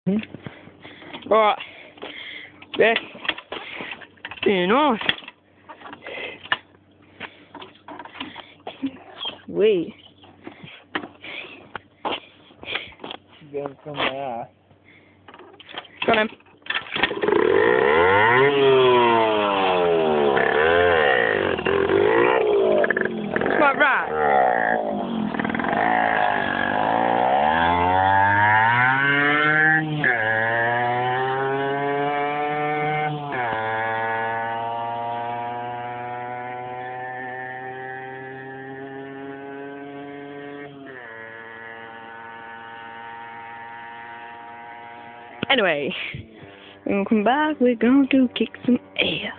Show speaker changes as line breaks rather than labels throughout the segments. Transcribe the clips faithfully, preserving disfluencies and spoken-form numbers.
Right. That's very nice. Wait.
Going from my ass.
Got him. Quite right. Anyway, when we come back, we're going to kick some air.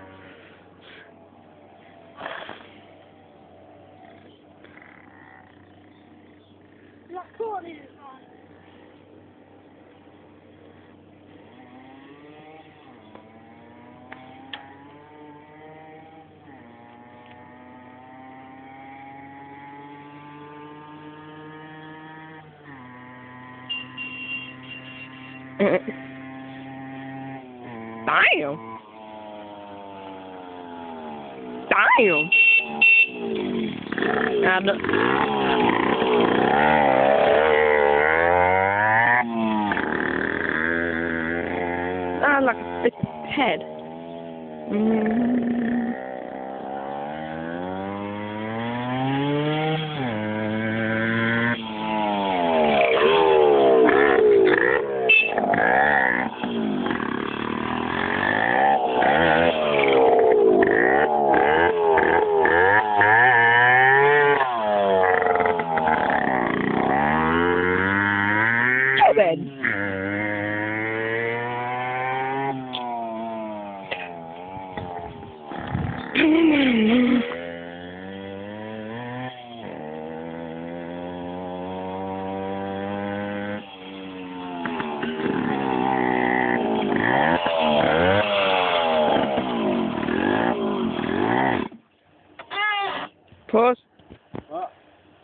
Damn. Damn. I don't... I like a bit of head. Mm. Bed. Pause.